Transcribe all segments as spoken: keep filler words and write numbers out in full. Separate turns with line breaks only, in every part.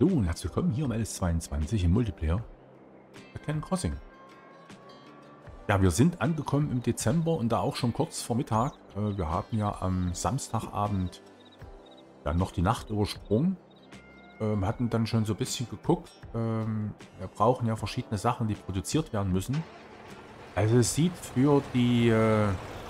Hallo und herzlich willkommen hier im L S zweiundzwanzig im Multiplayer bei Cannon Crossing. Ja, wir sind angekommen im Dezember und da auch schon kurz vor Mittag. Äh, wir haben ja am Samstagabend dann noch die Nacht übersprungen. Ähm, hatten dann schon so ein bisschen geguckt. Ähm, wir brauchen ja verschiedene Sachen, die produziert werden müssen. Also es sieht für die äh,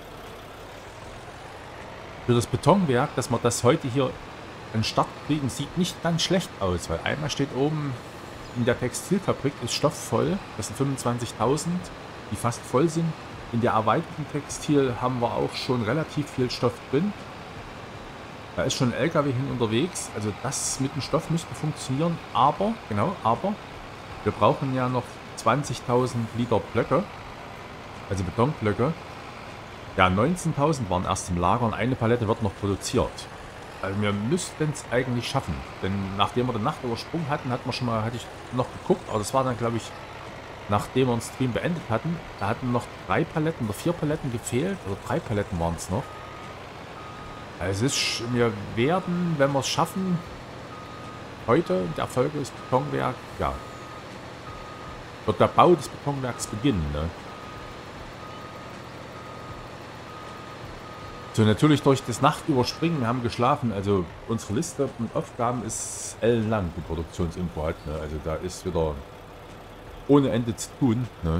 für das Betonwerk, dass wir das heute hier an den Start kriegen, sieht nicht ganz schlecht aus, weil einmal steht oben in der Textilfabrik ist Stoff voll. Das sind fünfundzwanzigtausend, die fast voll sind. In der erweiterten Textil haben wir auch schon relativ viel Stoff drin. Da ist schon ein L K W hin unterwegs. Also das mit dem Stoff müsste funktionieren. Aber, genau, aber wir brauchen ja noch zwanzigtausend Liter Blöcke. Also Betonblöcke. Ja, neunzehntausend waren erst im Lager und eine Palette wird noch produziert. Also wir müssten es eigentlich schaffen. Denn nachdem wir die Nacht übersprungen hatten, hatten wir schon mal, hatte ich noch geguckt, aber das war dann, glaube ich, nachdem wir den Stream beendet hatten. Da hatten noch drei Paletten oder vier Paletten gefehlt. Oder drei Paletten waren es noch. Also es ist, wir werden, wenn wir es schaffen, heute der Erfolg des Betonwerks, ja, wird der Bau des Betonwerks beginnen, ne? So, natürlich durch das Nachtüberspringen, wir haben geschlafen, also unsere Liste mit Aufgaben ist ellenlang, die Produktionsinfo hat, ne? Also da ist wieder ohne Ende zu tun, ne?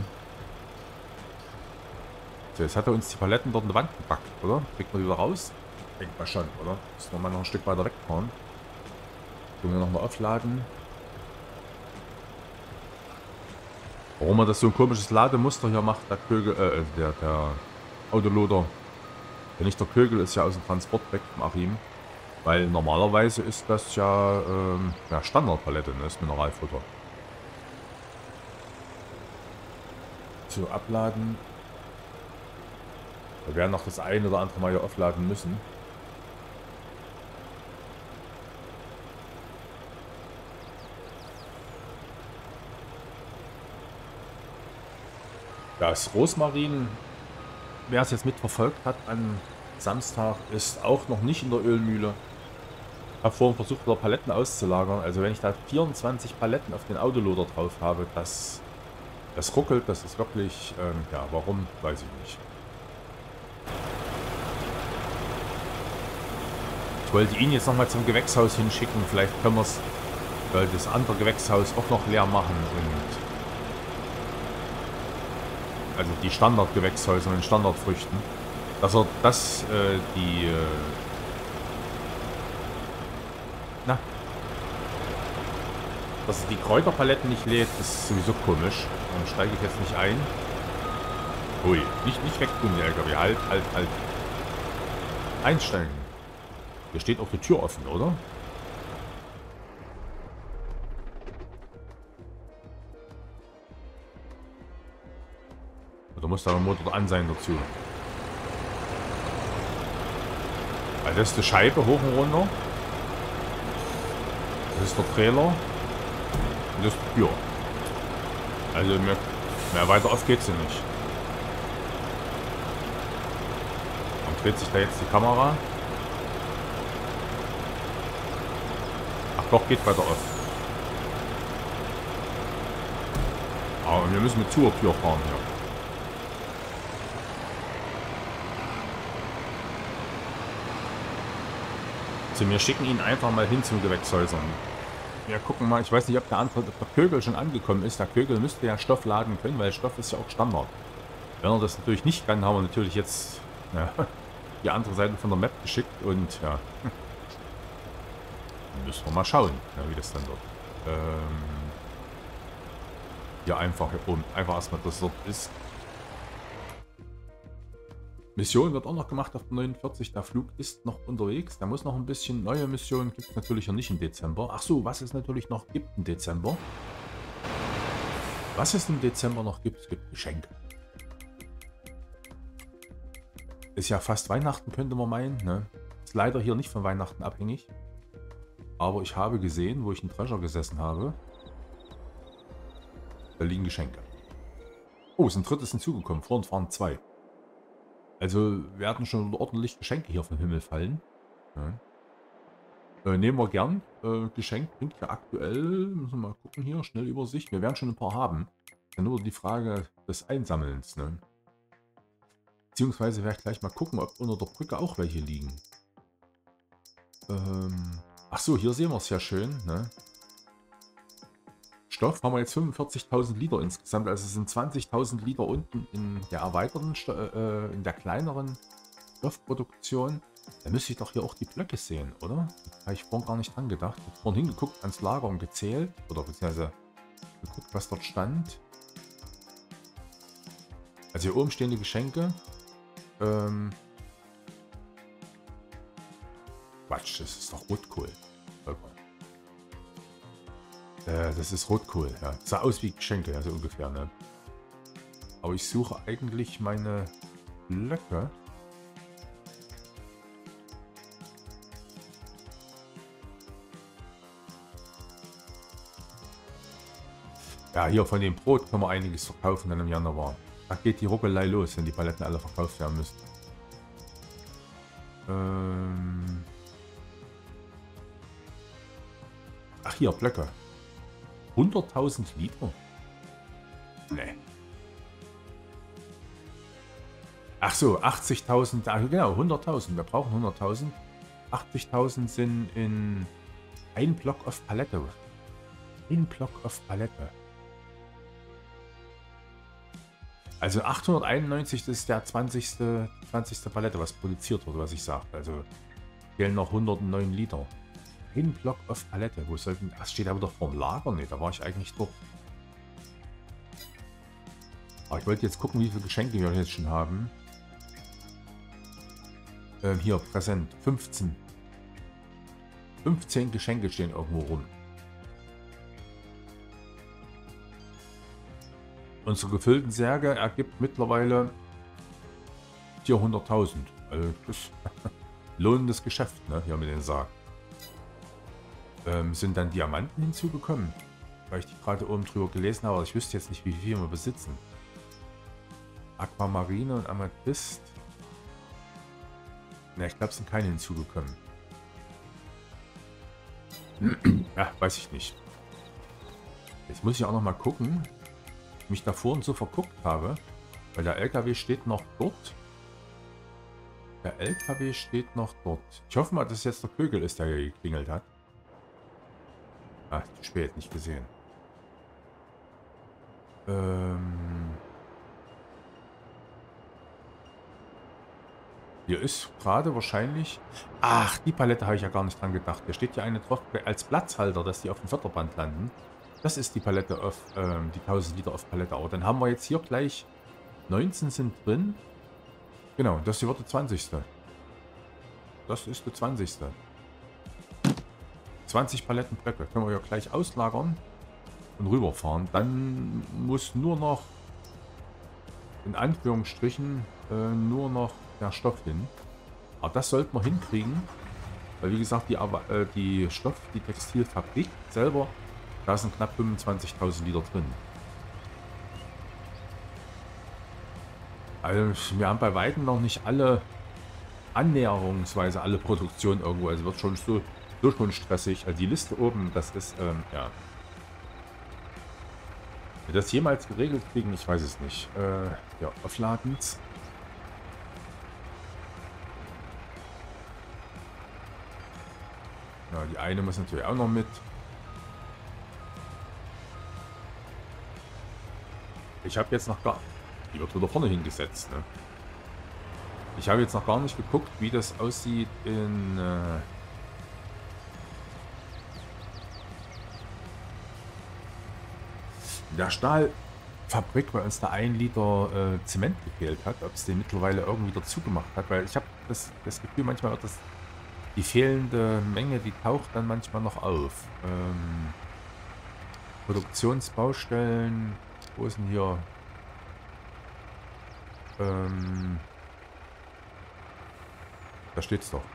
So, jetzt hat er uns die Paletten dort in die Wand gepackt, oder? Kriegt man die wieder raus? Denkt mal schon, oder? Müssen wir mal noch ein Stück weiter wegfahren. Können wir nochmal aufladen. Warum er das so ein komisches Lademuster hier macht, der Kögel, äh, der, der Autoloader. Wenn nicht der Kögel ist ja aus dem Transport weg vom Achim. Weil normalerweise ist das ja, ähm, ja Standardpalette, ne? Das Mineralfutter. So, abladen. Wir werden noch das ein oder andere Mal hier aufladen müssen. Das Rosmarin, wer es jetzt mitverfolgt hat an Samstag, ist auch noch nicht in der Ölmühle. Ich habe vorhin versucht, wieder Paletten auszulagern. Also wenn ich da vierundzwanzig Paletten auf den Autoloader drauf habe, das, das ruckelt, das ist wirklich, ähm, ja, warum, weiß ich nicht. Ich wollte ihn jetzt nochmal zum Gewächshaus hinschicken. Vielleicht können wir es, weil das andere Gewächshaus auch noch leer machen. Und also die Standardgewächshäuser mit Standardfrüchten. Dass er das, äh, die, äh, na, dass er die Kräuterpaletten nicht lädt, ist sowieso komisch. Dann steige ich jetzt nicht ein. Ui, nicht, nicht wegtun, die L K W. Halt, halt, halt. Einsteigen. Hier steht auch die Tür offen, oder? Oder muss da ein Motor an sein dazu? Weil das ist die Scheibe hoch und runter. Das ist der Trailer. Und das ist die Tür. Also mehr, mehr weiter auf geht's ja nicht. Dann dreht sich da jetzt die Kamera. Ach doch, geht weiter auf. Aber wir müssen mit zur Tür fahren hier. Also wir schicken ihn einfach mal hin zum Gewächshäusern. Wir gucken mal, ich weiß nicht, ob der andere, ob der Kögel schon angekommen ist. Der Kögel müsste ja Stoff laden können, weil Stoff ist ja auch Standard. Wenn er das natürlich nicht kann, haben wir natürlich jetzt ja, die andere Seite von der Map geschickt und ja. Dann müssen wir mal schauen, ja, wie das dann wird. Ähm, hier einfach hier oben, einfach erstmal, dass dort ist. Mission wird auch noch gemacht auf der neunundvierzig. Der Flug ist noch unterwegs. Da muss noch ein bisschen neue Missionen. Gibt es natürlich noch nicht im Dezember. Ach so, was es natürlich noch gibt im Dezember. Was es im Dezember noch gibt, es gibt Geschenke. Ist ja fast Weihnachten, könnte man meinen. Ne? Ist leider hier nicht von Weihnachten abhängig. Aber ich habe gesehen, wo ich in Treasure gesessen habe. Da liegen Geschenke. Oh, es ist ein drittes hinzugekommen. Vor uns waren zwei. Also werden schon ordentlich Geschenke hier vom Himmel fallen. Ja. Äh, nehmen wir gern. Äh, Geschenk bringt ja aktuell, müssen wir mal gucken hier, schnell Übersicht. Wir werden schon ein paar haben. Ja, nur die Frage des Einsammelns, ne? Beziehungsweise werde ich gleich mal gucken, ob unter der Brücke auch welche liegen. Ähm, ach so, hier sehen wir es ja schön, ne? Stoff haben wir jetzt fünfundvierzigtausend Liter insgesamt, also es sind zwanzigtausend Liter unten in der erweiterten, Sto äh, in der kleineren Stoffproduktion. Da müsste ich doch hier auch die Blöcke sehen, oder? Da habe ich vorhin gar nicht dran gedacht. Ich habe vorhin hingeguckt, ans Lager und gezählt, oder beziehungsweise geguckt, was dort stand. Also hier oben stehen die Geschenke. Ähm Quatsch, das ist doch Rotkohl. Äh, das ist Rotkohl, ja. Sah aus wie Geschenke, also ungefähr, ne? Aber ich suche eigentlich meine Blöcke. Ja, hier von dem Brot können wir einiges verkaufen dann im Januar. Da geht die Ruckelei los, wenn die Paletten alle verkauft werden müssen. Ähm Ach, hier, Blöcke. hunderttausend Liter? Nee. Ach so, achtzigtausend, ah, genau, hunderttausend. Wir brauchen hunderttausend. achtzigtausend sind in ein Block auf Palette. Ein Block auf Palette. Also achthunderteinundneunzig, das ist der zwanzigste. zwanzigste Palette, was produziert wurde, was ich sagte. Also fehlen noch hundertneun Liter. Ein Block auf Palette. Wo sollten. Das steht aber doch vor dem Lager. Ne, da war ich eigentlich dort. Aber ich wollte jetzt gucken, wie viele Geschenke wir jetzt schon haben. Ähm, hier, präsent. fünfzehn. fünfzehn Geschenke stehen irgendwo rum. Unsere gefüllten Särge ergibt mittlerweile vierhunderttausend. Also das ist lohnendes Geschäft, ne? Hier mit den Sarg. Ähm, sind dann Diamanten hinzugekommen? Weil ich die gerade oben drüber gelesen habe, aber ich wüsste jetzt nicht, wie viel wir besitzen. Aquamarine und Amethyst. Ne, ich glaube, es sind keine hinzugekommen. Ja, weiß ich nicht. Jetzt muss ich auch noch mal gucken, ob ich mich davor und so verguckt habe. Weil der L K W steht noch dort. Der L K W steht noch dort. Ich hoffe mal, dass es jetzt der Vögel ist, der hier geklingelt hat. Ah, zu spät, nicht gesehen. Ähm... Hier ist gerade wahrscheinlich... Ach, die Palette habe ich ja gar nicht dran gedacht. Hier steht ja eine drauf als Platzhalter, dass die auf dem Förderband landen. Das ist die Palette auf, ähm, die tausend Liter auf Palette. Aber dann haben wir jetzt hier gleich neunzehn sind drin. Genau, das hier wird der zwanzigste. Das ist der zwanzigste. zwanzig Paletten Blöcke. Können wir ja gleich auslagern und rüberfahren. Dann muss nur noch, in Anführungsstrichen, äh, nur noch der Stoff hin. Aber das sollten wir hinkriegen. Weil wie gesagt, die, äh, die Stoff, die Textilfabrik selber, da sind knapp fünfundzwanzigtausend Liter drin. Also wir haben bei weitem noch nicht alle, annäherungsweise alle Produktionen irgendwo. Also wird schon so, so schon stressig. Also die Liste oben, das ist, ähm, ja. Wenn wir das jemals geregelt kriegen, ich weiß es nicht. Äh, ja, Aufladens. Ja, die eine muss natürlich auch noch mit. Ich habe jetzt noch gar... Die wird wieder vorne hingesetzt, ne? Ich habe jetzt noch gar nicht geguckt, wie das aussieht in... Äh in der Stahlfabrik, weil uns da ein Liter äh, Zement gefehlt hat. Ob es den mittlerweile irgendwie dazu gemacht hat. Weil ich habe das, das Gefühl, manchmal wird das... Die fehlende Menge, die taucht dann manchmal noch auf. Ähm, Produktionsbaustellen... Wo ist denn hier... Ähm, da steht's doch.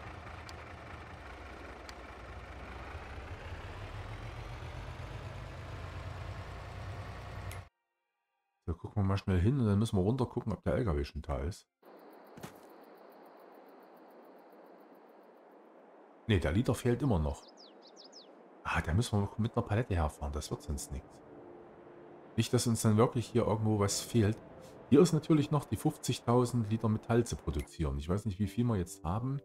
So, gucken wir mal schnell hin und dann müssen wir runter gucken, ob der L K W schon da ist. Ne, der Liter fehlt immer noch. Ah, da müssen wir mit einer Palette herfahren. Das wird sonst nichts. Nicht, dass uns dann wirklich hier irgendwo was fehlt. Hier ist natürlich noch die fünfzigtausend Liter Metall zu produzieren. Ich weiß nicht, wie viel wir jetzt haben.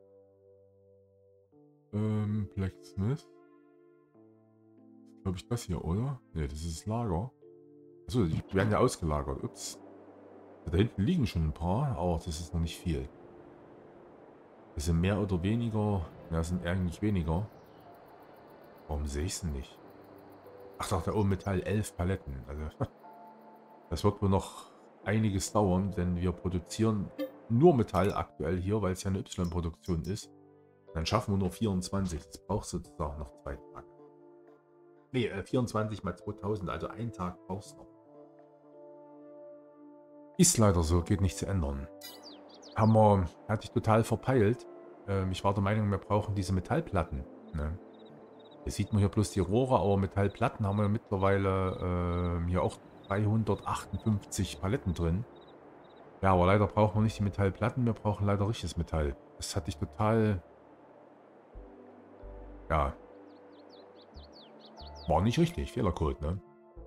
Ähm, Blacksmith. Glaube ich das hier, oder? Ne, das ist das Lager. Achso, die werden ja ausgelagert. Ups. Da hinten liegen schon ein paar, aber das ist noch nicht viel. Das sind mehr oder weniger. Ja, das sind eigentlich weniger. Warum sehe ich es denn nicht? Ach doch, da oben Metall, elf Paletten. Also, das wird wohl noch einiges dauern, denn wir produzieren nur Metall aktuell hier, weil es ja eine Y-Produktion ist. Dann schaffen wir nur vierundzwanzig. Das braucht sozusagen noch zwei Tage. Ne, äh, vierundzwanzig mal zweitausend, also einen Tag brauchst du noch. Ist leider so, geht nicht zu ändern. Haben wir, hatte ich total verpeilt. Ähm, ich war der Meinung, wir brauchen diese Metallplatten. Ne? Hier sieht man hier bloß die Rohre, aber Metallplatten haben wir mittlerweile ähm, hier auch dreihundertachtundfünfzig Paletten drin. Ja, aber leider brauchen wir nicht die Metallplatten, wir brauchen leider richtiges Metall. Das hatte ich total... Ja. War nicht richtig, Fehlercode, ne?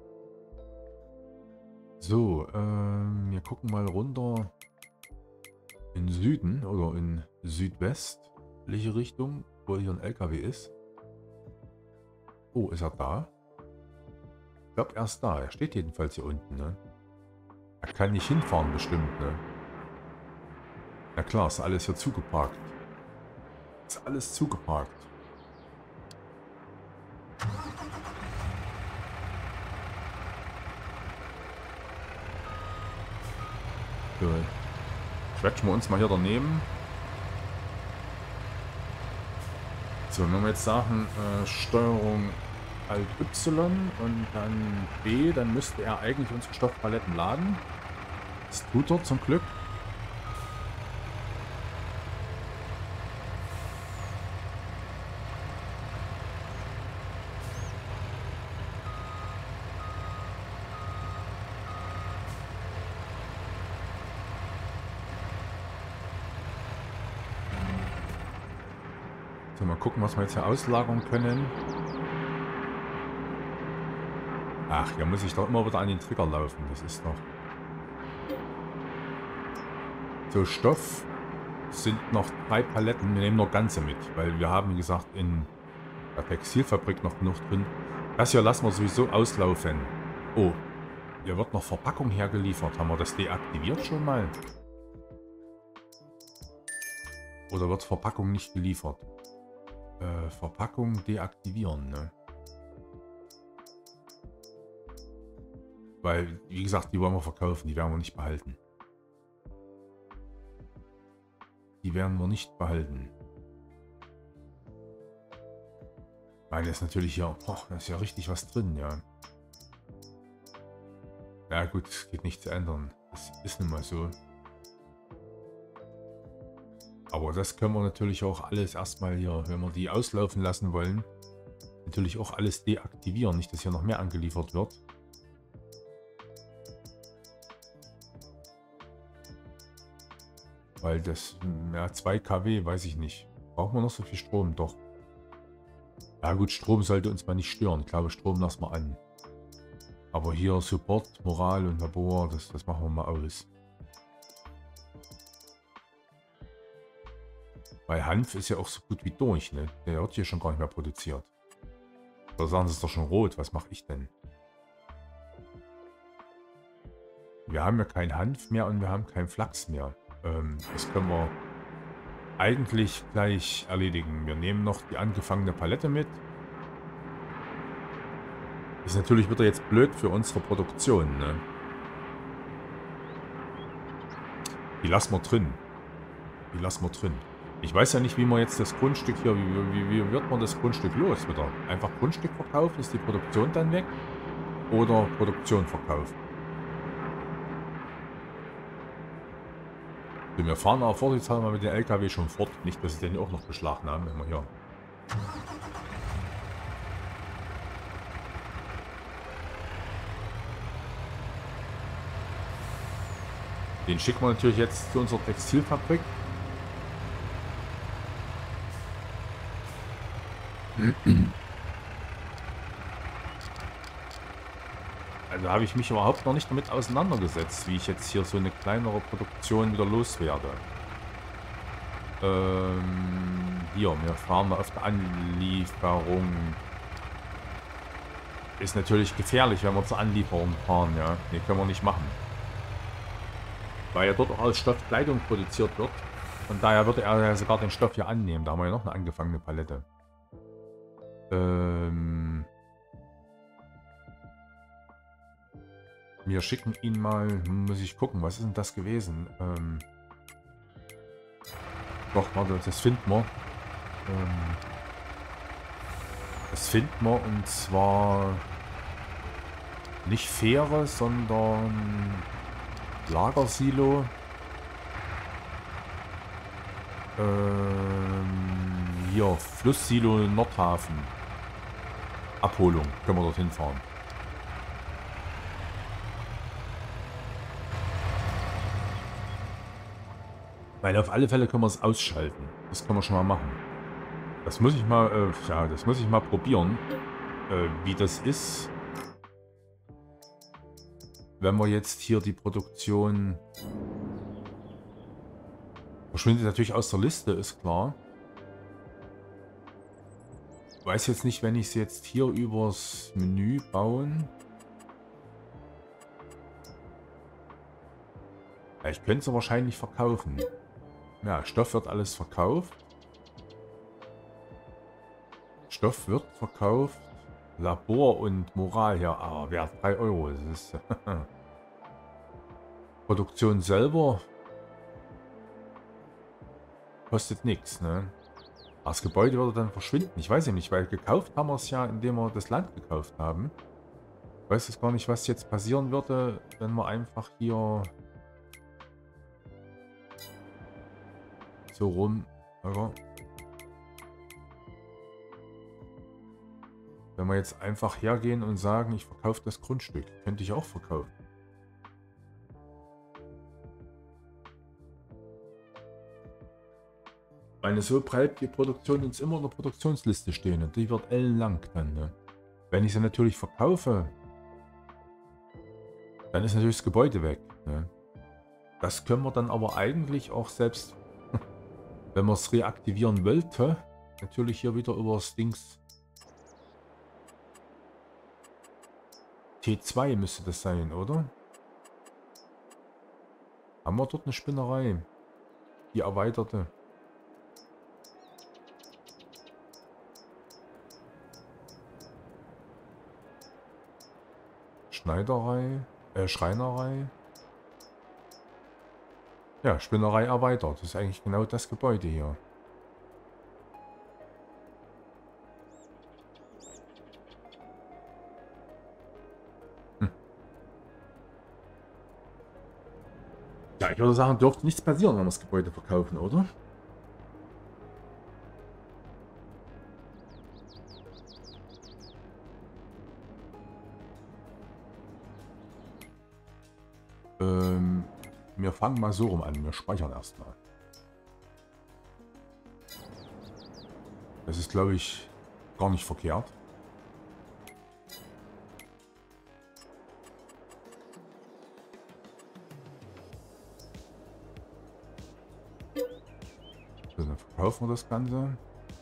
So, ähm, wir gucken mal runter in Süden oder in südwestliche Richtung, wo hier ein L K W ist. Oh, ist er da? Ich glaube, er ist da. Er steht jedenfalls hier unten, ne? Er kann nicht hinfahren, bestimmt, ne? Na klar, ist alles hier zugeparkt. Ist alles zugeparkt. So. Quetschen wir uns mal hier daneben. So, wenn wir jetzt sagen, äh, Steuerung Alt Y und dann B, dann müsste er eigentlich unsere Stoffpaletten laden. Das tut er zum Glück. So, mal gucken, was wir jetzt hier auslagern können. Ach, hier muss ich doch immer wieder an den Trigger laufen. Das ist doch... So, Stoff sind noch drei Paletten. Wir nehmen noch ganze mit, weil wir haben, wie gesagt, in der Textilfabrik noch genug drin. Das hier lassen wir sowieso auslaufen. Oh, hier wird noch Verpackung hergeliefert. Haben wir das deaktiviert schon mal? Oder wird Verpackung nicht geliefert? Äh, Verpackung deaktivieren, ne? Weil, wie gesagt, die wollen wir verkaufen, die werden wir nicht behalten. Die werden wir nicht behalten. Weil das ist natürlich hier, boah, da ist ja richtig was drin, ja. Ja gut, geht nicht zu ändern. Das ist nun mal so. Aber das können wir natürlich auch alles erstmal hier, wenn wir die auslaufen lassen wollen, natürlich auch alles deaktivieren. Nicht, dass hier noch mehr angeliefert wird. Weil das, ja, zwei Kilowatt, weiß ich nicht. Brauchen wir noch so viel Strom? Doch. Ja gut, Strom sollte uns mal nicht stören. Ich glaube, Strom lassen wir an. Aber hier Support, Moral und Labor, das, das machen wir mal aus. Weil Hanf ist ja auch so gut wie durch, ne? Der wird hier schon gar nicht mehr produziert. Da sagen sie, es ist doch schon rot. Was mache ich denn? Wir haben ja kein Hanf mehr und wir haben kein Flachs mehr. Ähm, das können wir eigentlich gleich erledigen. Wir nehmen noch die angefangene Palette mit. Ist natürlich wieder jetzt blöd für unsere Produktion, ne? Die lassen wir drin. Die lassen wir drin. Ich weiß ja nicht, wie man jetzt das Grundstück hier, wie, wie, wie wird man das Grundstück los wieder? Einfach Grundstück verkaufen, ist die Produktion dann weg? Oder Produktion verkaufen? So, wir fahren aber vorsichtshalber mal mit dem L K W schon fort. Nicht, dass sie den auch noch beschlagnahmen, wenn wir hier. Den schicken wir natürlich jetzt zu unserer Textilfabrik. Also habe ich mich überhaupt noch nicht damit auseinandergesetzt, wie ich jetzt hier so eine kleinere Produktion wieder loswerde. Ähm, hier, wir fahren auf der Anlieferung. Ist natürlich gefährlich, wenn wir zur Anlieferung fahren, ja. Nee, können wir nicht machen. Weil ja dort auch aus Stoff Kleidung produziert wird. Von daher würde er ja sogar den Stoff hier annehmen. Da haben wir ja noch eine angefangene Palette. Ähm... Wir schicken ihn mal, muss ich gucken, was ist denn das gewesen? Ähm, doch, warte, das finden wir. Ähm, das finden wir und zwar nicht Fähre, sondern Lagersilo. Ähm, hier, Flusssilo Nordhafen. Abholung, können wir dorthin fahren. Weil auf alle Fälle können wir es ausschalten. Das können wir schon mal machen. Das muss ich mal, äh, ja, das muss ich mal probieren, äh, wie das ist, wenn wir jetzt hier die Produktion verschwindet natürlich aus der Liste, ist klar. Ich weiß jetzt nicht, wenn ich es jetzt hier übers Menü bauen. Ja, ich könnte es wahrscheinlich verkaufen. Ja, Stoff wird alles verkauft. Stoff wird verkauft. Labor und Moral hier. Ah, wert drei Euro. Das ist Produktion selber kostet nichts, ne? Das Gebäude würde dann verschwinden. Ich weiß ja nicht, weil gekauft haben wir es ja, indem wir das Land gekauft haben. Ich weiß jetzt gar nicht, was jetzt passieren würde, wenn wir einfach hier so rum. Oder? Wenn wir jetzt einfach hergehen und sagen, ich verkaufe das Grundstück, könnte ich auch verkaufen. Meine, so bleibt die Produktion uns immer in der Produktionsliste stehen und die wird ellenlang dann. Ne? Wenn ich sie natürlich verkaufe, dann ist natürlich das Gebäude weg. Ne? Das können wir dann aber eigentlich auch selbst, wenn man es reaktivieren wollte, natürlich hier wieder über das Dings T zwei müsste das sein, oder? Haben wir dort eine Spinnerei? Die erweiterte. Schneiderei, äh, Schreinerei. Ja, Spinnerei erweitert. Das ist eigentlich genau das Gebäude hier. Hm. Ja, ich würde sagen, dürfte nichts passieren, wenn wir das Gebäude verkaufen, oder? Ähm, wir fangen mal so rum an. Wir speichern erstmal. Das ist, glaube ich, gar nicht verkehrt. So, dann verkaufen wir das Ganze.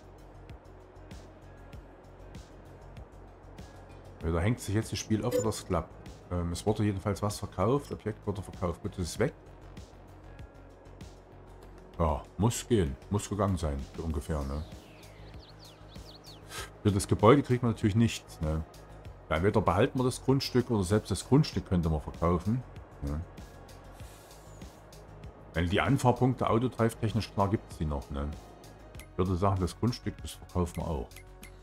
Ja, da hängt sich jetzt das Spiel auf, oder das klappt. Ähm, es wurde jedenfalls was verkauft. Objekt wurde verkauft. Gut, das ist weg. Ja, muss gehen. Muss gegangen sein, so ungefähr, ne? Für das Gebäude kriegt man natürlich nichts, ne? Ja, entweder behalten wir das Grundstück oder selbst das Grundstück könnte man verkaufen. Ne? Wenn die Anfahrpunkte Autodrive technisch klar gibt es die noch, ne? Ich würde sagen, das Grundstück, das verkaufen wir auch.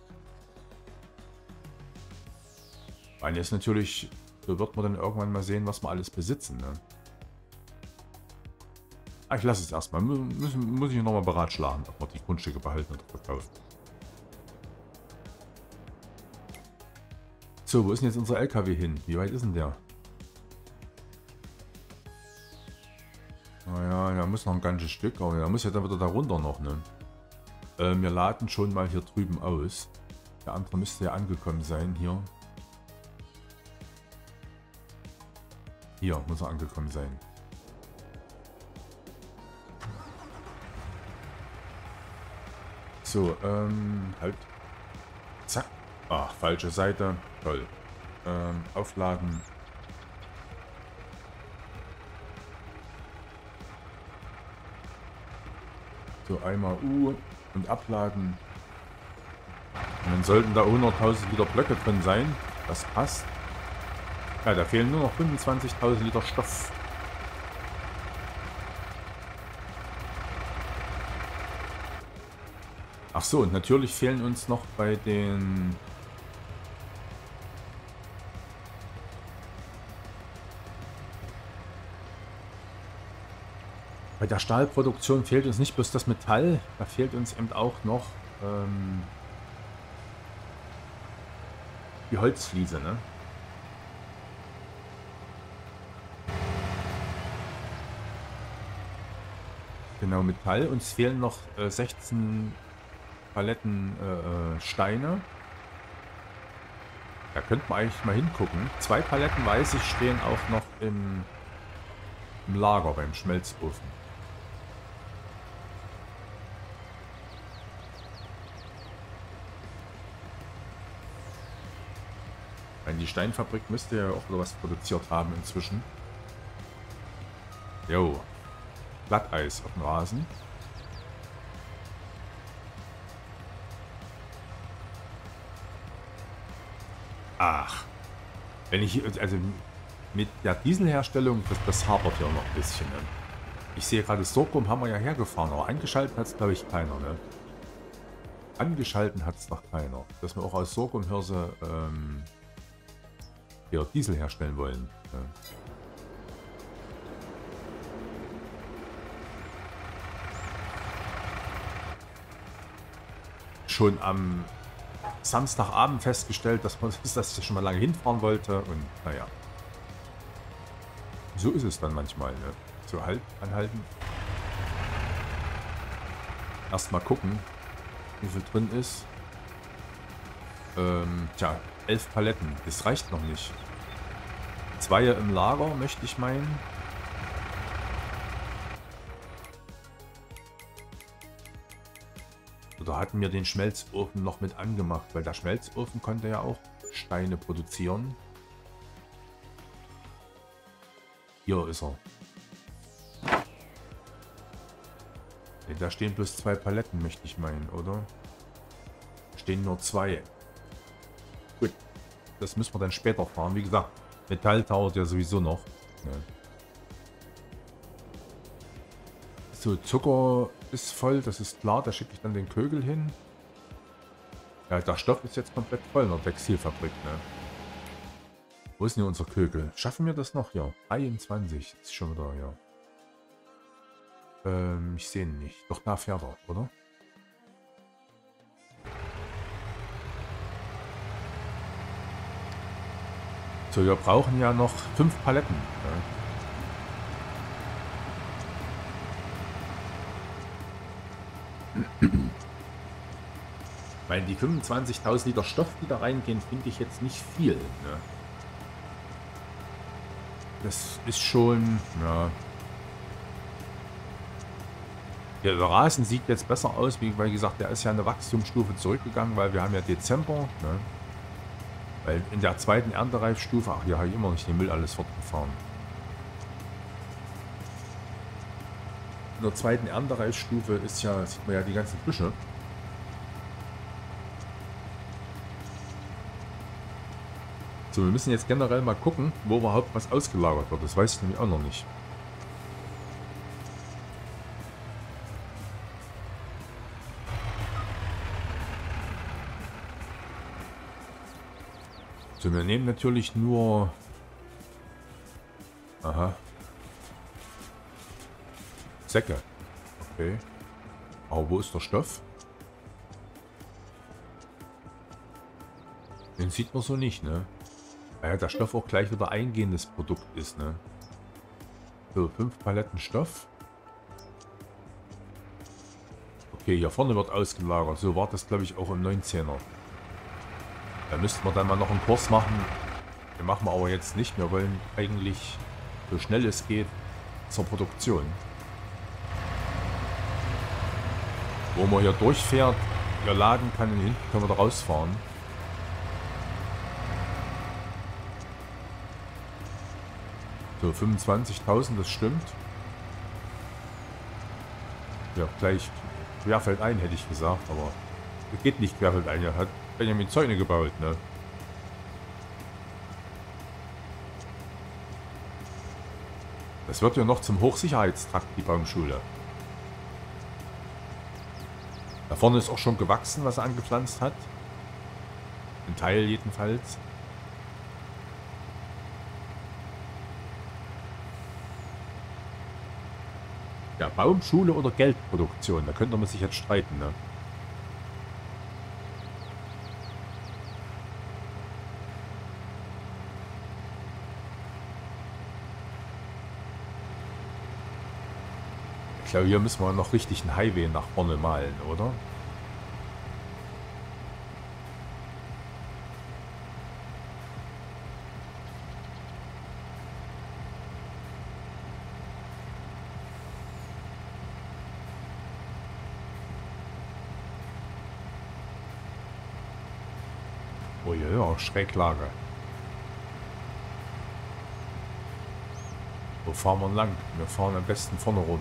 Weil jetzt natürlich, so wird man dann irgendwann mal sehen, was wir alles besitzen, ne? Ah, ich lasse es erstmal. Müssen, muss ich nochmal beratschlagen, ob wir die Grundstücke behalten oder verkaufen. So, wo ist denn jetzt unser L K W hin? Wie weit ist denn der? Naja, da muss noch ein ganzes Stück, aber da muss ja dann wieder da runter noch, ne? Äh, wir laden schon mal hier drüben aus. Der andere müsste ja angekommen sein hier. Hier muss er angekommen sein. So, ähm, halt. Zack. Ach, falsche Seite. Toll. Ähm, aufladen. So, einmal U und abladen. Und dann sollten da hunderttausend Liter Blöcke drin sein. Das passt. Ja, da fehlen nur noch fünfundzwanzigtausend Liter Stoff. Ach so, und natürlich fehlen uns noch bei den... Bei der Stahlproduktion fehlt uns nicht bloß das Metall, da fehlt uns eben auch noch ähm, die Holzfliese, ne? Genau, Metall. Uns fehlen noch äh, sechzehn Paletten äh, Steine. Da könnte man eigentlich mal hingucken. Zwei Paletten, weiß ich, stehen auch noch im, im Lager beim Schmelzofen. Die Steinfabrik müsste ja auch wieder was produziert haben inzwischen. Jo. Glatteis auf dem Rasen. Ach. Wenn ich, also mit der Dieselherstellung, das, das hapert ja noch ein bisschen. Ne? Ich sehe gerade, Sorghum haben wir ja hergefahren, aber angeschaltet hat es, glaube ich, keiner. Ne? Angeschalten hat es noch keiner. Dass wir auch aus Sorghumhirse ähm, hier Diesel herstellen wollen. Ja. Schon am Samstagabend festgestellt, dass man das schon mal lange hinfahren wollte und naja. So ist es dann manchmal, ne? So halt, anhalten. Erstmal gucken, wie viel drin ist. Ähm, tja, elf Paletten. Das reicht noch nicht. Zwei im Lager, möchte ich meinen. Oder hatten wir den Schmelzofen noch mit angemacht? Weil der Schmelzofen konnte ja auch Steine produzieren. Hier ist er. Da stehen bloß zwei Paletten, möchte ich meinen, oder? Stehen nur zwei. Gut. Das müssen wir dann später fahren. Wie gesagt, Metall dauert ja sowieso noch. Ja. So, Zucker ist voll, das ist klar. Da schicke ich dann den Kögel hin. Ja, der Stoff ist jetzt komplett voll in der Textilfabrik, ne? Wo ist denn hier unser Kögel? Schaffen wir das noch? Ja, dreiundzwanzig. Ist schon wieder, ja. Ähm, ich sehe ihn nicht. Doch, da fährt er, oder? So, wir brauchen ja noch fünf Paletten. Ja. Weil die fünfundzwanzigtausend Liter Stoff, die da reingehen, finde ich jetzt nicht viel. Ne? Das ist schon, ja. Ja, der Rasen sieht jetzt besser aus, wie, wie gesagt, der ist ja eine Wachstumsstufe zurückgegangen, weil wir haben ja Dezember. Ne? Weil in der zweiten Erntereifstufe, ach, hier habe ich immer nicht den Müll alles fortgefahren. In der zweiten Erntereifstufe ist ja, sieht man ja die ganzen Büsche. So, wir müssen jetzt generell mal gucken, wo überhaupt was ausgelagert wird. Das weiß ich nämlich auch noch nicht. So, wir nehmen natürlich nur... Aha. Säcke. Okay. Aber wo ist der Stoff? Den sieht man so nicht, ne? Weil ja der Stoff auch gleich wieder eingehendes Produkt ist, ne? So, fünf Paletten Stoff. Okay, hier vorne wird ausgelagert. So war das, glaube ich, auch im neunzehner. Da müssten wir dann mal noch einen Kurs machen. Den machen wir aber jetzt nicht. Wir wollen eigentlich so schnell es geht zur Produktion. Wo man hier durchfährt, hier laden kann und hinten können wir da rausfahren. So, fünfundzwanzigtausend, das stimmt. Ja, gleich querfeldein hätte ich gesagt, aber das geht nicht querfeldein. Er hat Benjamin Zäune gebaut, ne? Das wird ja noch zum Hochsicherheitstrakt, die Baumschule. Da vorne ist auch schon gewachsen, was er angepflanzt hat. Ein Teil jedenfalls. Ja, Baumschule oder Geldproduktion, da könnte man sich jetzt streiten, ne? Ich glaube, hier müssen wir noch richtig einen Highway nach vorne malen, oder? Oh ja, ja, Schräglage. Wo fahren wir lang? Wir fahren am besten vorne rum.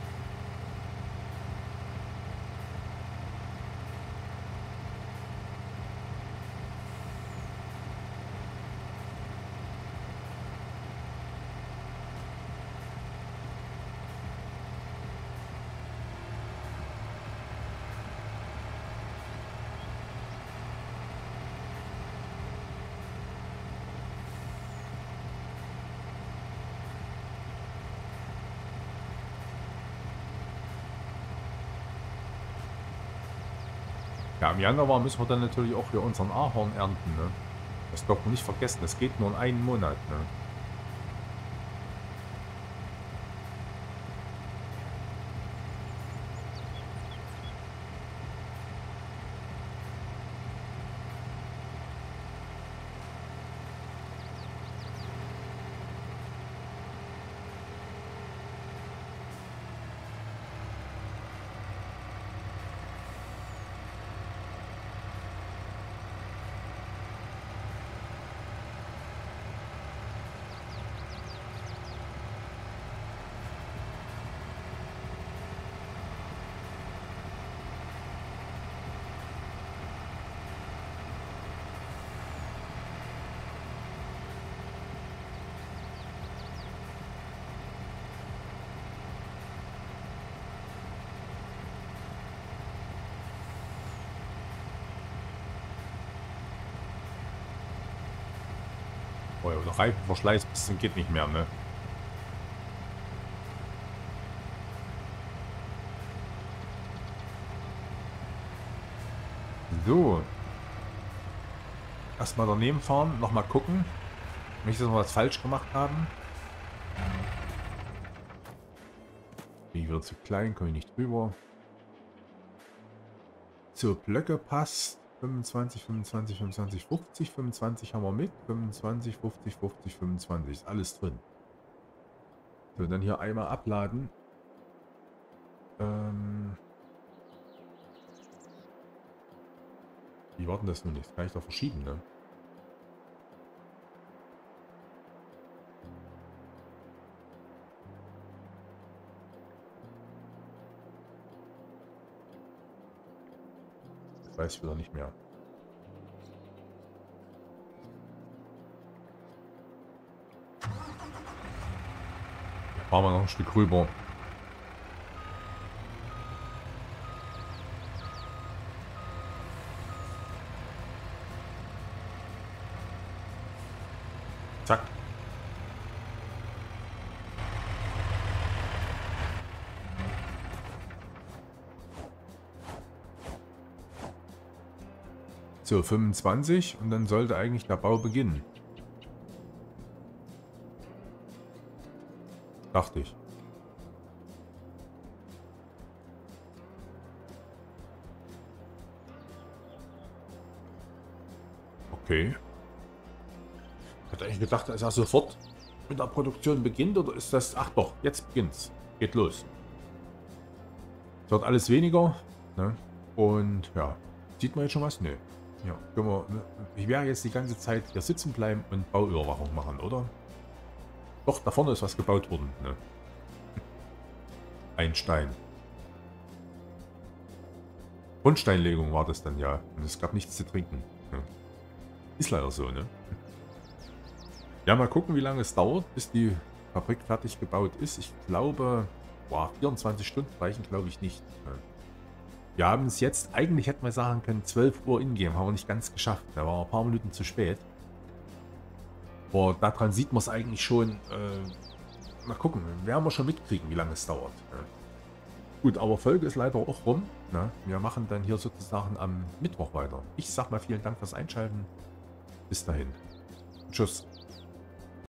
Ja, im Januar müssen wir dann natürlich auch hier unseren Ahorn ernten, ne? Das darf man nicht vergessen, das geht nur in einem Monat, ne? Oh ja, oder Reifenverschleiß bis zum geht nicht mehr, ne? So. Erstmal daneben fahren, nochmal gucken. Nicht, dass wir was falsch gemacht haben. Bin ich wieder zu klein, komme ich nicht drüber. So, Blöcke passt. fünfundzwanzig, fünfundzwanzig, fünfundzwanzig, fünfzig, fünfundzwanzig haben wir mit. fünfundzwanzig, fünfzig, fünfzig, fünfundzwanzig. Ist alles drin. So, dann hier einmal abladen. Ähm. Wie war denn das nun nicht? Das kann ich doch verschieben, ne? Das weiß ich wieder nicht mehr. Fahren wir noch ein Stück rüber. Zack. So, fünfundzwanzig und dann sollte eigentlich der Bau beginnen. Dachte ich. Okay. Ich hatte eigentlich gedacht, dass er sofort mit der Produktion beginnt, oder ist das... Ach doch, jetzt beginnt's. Geht los. Es wird alles weniger. Ne? Und ja, sieht man jetzt schon was? Nö. Ja, können wir, ich werde jetzt die ganze Zeit hier sitzen bleiben und Bauüberwachung machen, oder? Doch, da vorne ist was gebaut worden. Ne? Ein Stein. Grundsteinlegung war das dann, ja. Und es gab nichts zu trinken. Ja. Ist leider so, ne? Ja, mal gucken, wie lange es dauert, bis die Fabrik fertig gebaut ist. Ich glaube, boah, vierundzwanzig Stunden reichen, glaube ich, nicht. Ja. Wir haben es jetzt, eigentlich hätten wir sagen können, zwölf Uhr ingame, haben wir nicht ganz geschafft. Da war ein paar Minuten zu spät. Aber daran sieht man es eigentlich schon. Äh, mal gucken, werden wir schon mitkriegen, wie lange es dauert. Ja. Gut, aber Folge ist leider auch rum. Ne? Wir machen dann hier sozusagen am Mittwoch weiter. Ich sag mal vielen Dank fürs Einschalten. Bis dahin. Tschüss.